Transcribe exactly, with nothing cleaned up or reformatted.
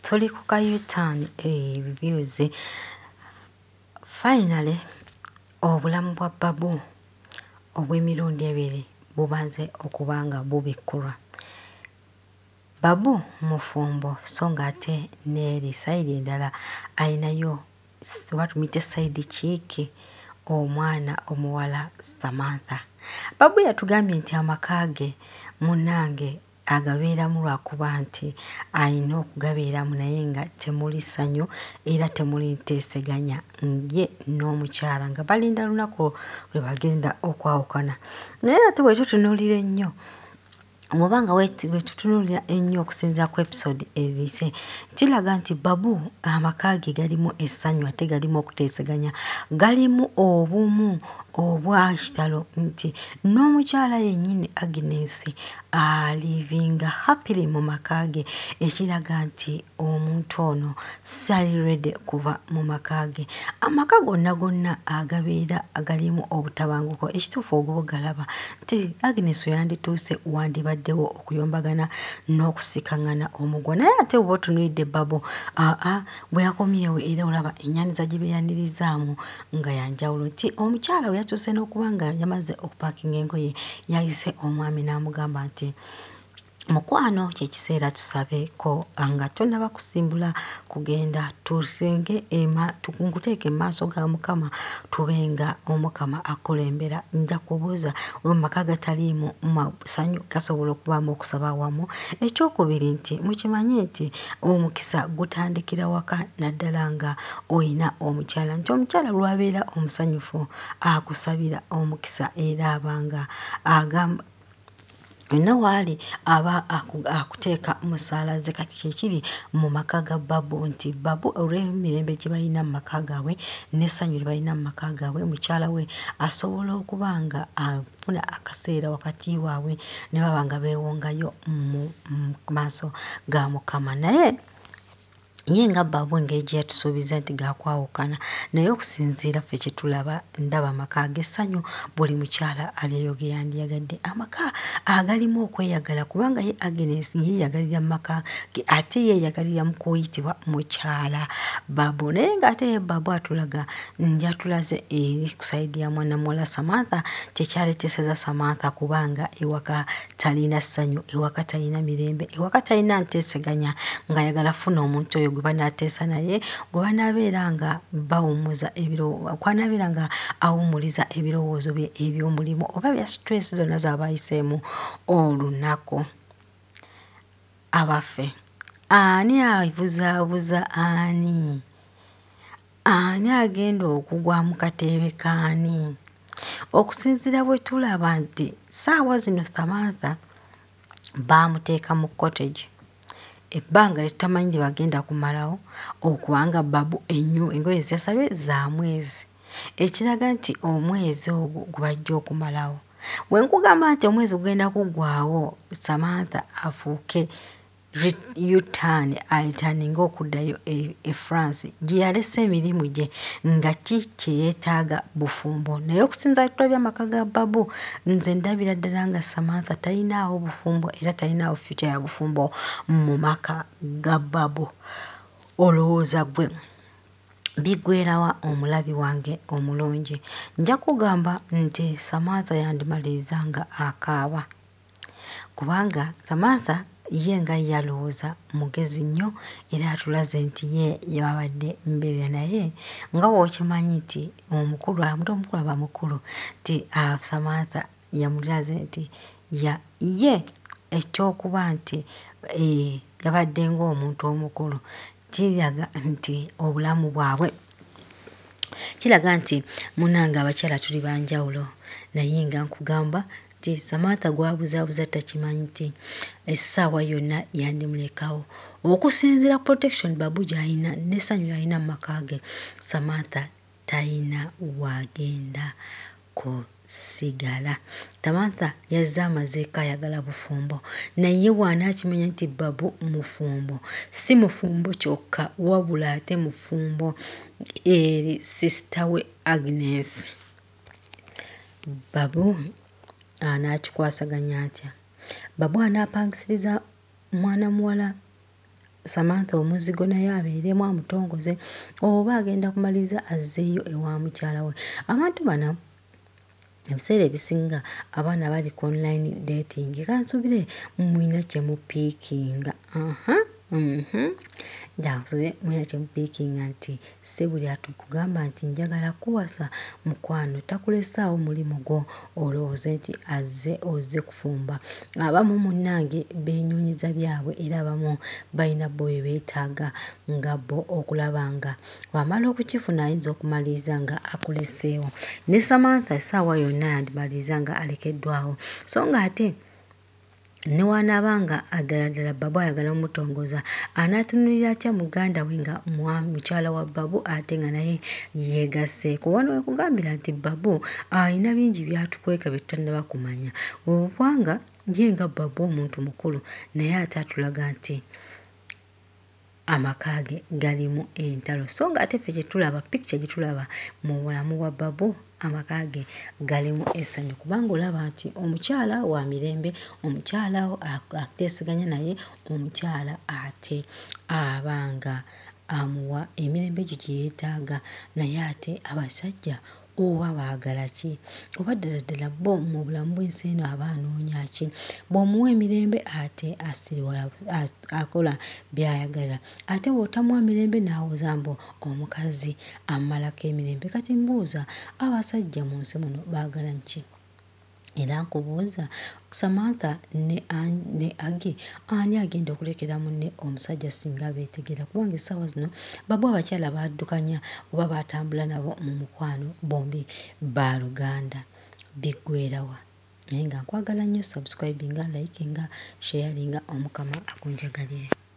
tuli ku ka U-turn eh, reviews. Finally obulamu bwa Babu obw'emirundi ebiri bubanze okubanga bubikkulwa. Babu mufumbo so ng'ate n'eri sayidi endala ayinayo watumite sayidi kiiki omwana omuwala Samantha. Babu yatugambye nti amaka ge munnange agabeeramu lwakuba nti ayina okugabeeramu naye nga temuli ssanyu era temuli nteeseganya ye n'omukyala nga balinda lunaku lwe bagenda okwawukana. Naye ate bwe tutunuulira ennyo mubanga bwe tutunuulira ennyo okusinziira ku episode eziyise kiraga nti Babu amaka ge galimu essanyu ate galimu okuteeseganya, galimu obumu obwa kitalo nti n'omukyala yennyini Agnes alivinga happily mu maka ge, ekiraga nti omuntu ono sali ready kuva mu maka ge. Amaka gonna gonna agabeera agalimu obutabanguko ekituufu ogubugalaba nti Agnes yandituuse wandibaddewo okuyombagana n'okusikaŋŋana omugwa. Naye ate bwe otunuulidde Babu aa bwe yakomyewo era olaba ennyaniza gye beeyanirizaamu nga yanjawulo nti omukyala we yatuuse n'okuba nga yamaze okupaakinga engoye yayise omwami n'amugamba nti mukwano kyekiseera tusabeko nga tonnaba kusimbula kugenda tusenge ema tukunkuteeke mu maaso ga Mukama tubenga omukama akulembera. Nja kubuuza mu maka gataliimu masanyu gasobola okubaamu okusaba awamu. Ekyokubiri nti mukimanye nti omukisa gutandikira waka naddala nga oyina omukyala nti omukyala lwabeera omusanyufu akusabira omukisa era abanga agamba nawaali aba akuteeka musaala ze. Kati kyekiri mu maka ga Babu nti Babu olw'emirembe gye balina mu maka gaabwe n'essanyu lye balina mu maka gaabwe, mukyala we asobola okuba nga afuna akaseera wakati waabwe ne baba nga beewongayo mu maaso ga Mukama. Naye ye nga Babu engeri gye yatusuubiza nti gaakwawukana naye okusinziira ffe kye tulaba ndaba amaka ag'essanyu buli mukyala aliyo ge yandiyagadde, amaka agalimu okweyagala kubanga ye Agnes yeeyagalira mu maka ge ate yeeyagalira mu kuyitibwa mukyala Babu. Naye ng'ate ye Babu atulaga njatulaze eri ku sayidi ya mwana muwala Samantha kyekyaleeteseza Samantha kubanga ewaka talina ssanyu, ewaka talina mirembe, ewaka talina nteeseganya ng'ayagala funa omuntu oyo gwe banaateesa naye gwe banaabeera nga bawummuza ebirowoozo kwanabeera nga awummuliza ebirowoozo bye eby'omulimu oba bya stress zonna z'abayiseemu olunaku. Abaffe ani abuzaabuza ani? Ani agenda okugwa mu kateebe kaani? Okusinziira bwe tulaba nti ssaawa zino Samantha baamuteeka mu cottage ebbanga lye tutamanyi lye bagenda kumalawo okubanga Babu ennyo engoye ziyasabye za mwezi, ekiraga nti omwezi ogwo gwe bajja okumalawo. Bwe nkugamba nti omwezi gugenda kuggwaawo Samantha afuuke U-turn alitaninga okuddayo e France gye yalese emirimu gye nga ki kye yeetaaga bufumbo. Naye okusinza tulabye amaka ga Babu nze ndabira ddala nga Samantha talinaawo bufumbo era talinaawo future ya bufumbo mu maka ga Babu. Olowooza gwe bigwerawa omulabi wange omulungi? Nja kugamba nti Samantha yandimaliriza nga akaaba kubanga Samantha ye nga yalowooza mugezi nnyo era atulaze nti ye yabadde mbeera naye nga bw'okimanyi nti omukulu amuntu omukulu aba mukulu nti Samantha yamulaze nti ye ekyokuba nti yabadde ng'omuntu omukulu kiraga nti obulamu bwabwe kiraga nti munnange abakyala tuli banjawulo naye nga nkugamba nti Samantha gwabuzaabuza takimanyi nti essaawa yonna yandimulekawo okusinziira protection Babu gy'alina n'essanyu ly'alina mu maka ge. Samantha talina wagenda kusigala. Samantha yazze amazeeko ayagala bufumbo naye bw'anaakimanya nti Babu mufumbo, si mufumbo kyokka wabula ate mufumbo eri sisita we Agnes. Babu anaakikwasaganya atya? Babu anaapangisiriza mwana muwala Samantha omuzigo naye abeeremu amutongoze oba agenda kumaliza azzeeyo ewa mukyala we. Abantu bano ebiseera ebisinga abaana bali ku online dating kansubire mwina kye mupiikinga. aha mhm Jansubire mwina kye mupiikinga nti si buli atukugamba nti njagala kuwasa mukwano takulesaawo mulimu gwo olowooze nti azze ozze kufumba. Abamu munnange beenyunyiza byabwe era abamu balina bo bye beetaaga nga bo okulaba nga wamala okukifuna ayinza okumaliriza nga akuleseewo. Ne Samantha essaawa yonna yandimaliriza nga alekeddwawo so nga ate ne wanaabanga ddala ddala Babu ayagala omutongoza anaatunulira atya muganda we nga mukyala wa Babu ate nga naye yeegasseeko. Wano we kugambira nti Babu alina bingi byatukweka bye tutannaba kumanya obwanga ye nga Babu omuntu mukulu naye ate atulaga nti amaka ge galimu entalo so nga ate ffe gye tulaba picture gye tulaba mu bulamu bwa Babu amaka ge galimu essanyu kubanga olaba nti omukyala wa mirembe, omukyala ateeseganya naye, omukyala ate abanga amuwa emirembe gye gye yeetaaga naye ate abasajja oba baagala ki oba ddala ddala bo mu bulamu bw'ensi eno aba anoonya ki. Bw'omuwa emirembe ate asiriwala akola by'ayagala ate bw'otamuwa mirembe n'awoza mbu omukazi amalako emirembe. Kati mbuuza abasajja mu nsi muno baagala ki? Era nkubuuza Samantha ne, ne Agi ani agenda okulekera munne omusajja singa beetegera kubanga essaawa zino Babu abakyala baddukanya oba batambula nabo mu mukwano bombi baaluganda biggweerawa. Naye nga nkwagala nnyo subscribinga, likinga, sharinga. Omukama akunjagalire.